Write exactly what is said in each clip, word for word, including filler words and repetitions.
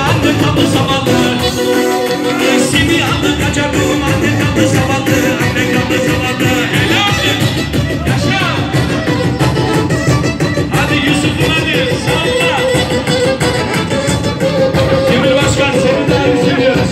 anne kaldı zavallı. Seni aldı kaçardım, anne kaldı zavallı, anne kaldı zavallı. Helal yaşa. Hadi Yusuf'um hadi salla. Cemil Başkan seni daha iyi seviyoruz.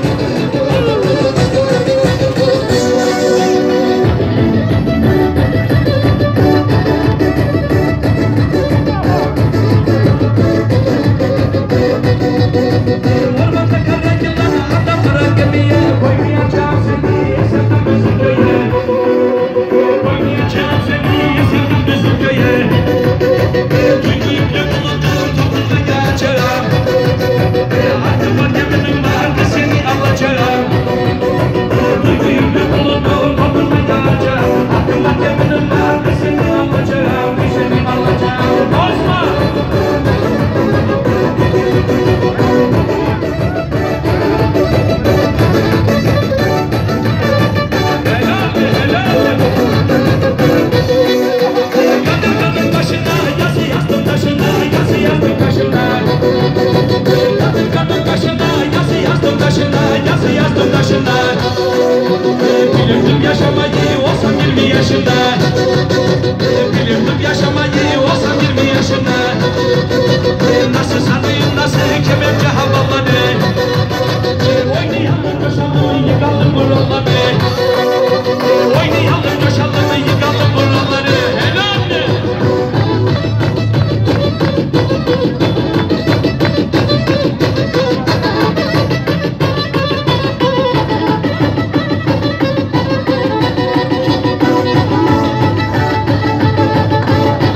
Bilirdim yaşamayı olsam yirmi yaşında. Bilirdim yaşamayı olsam yirmi yaşında.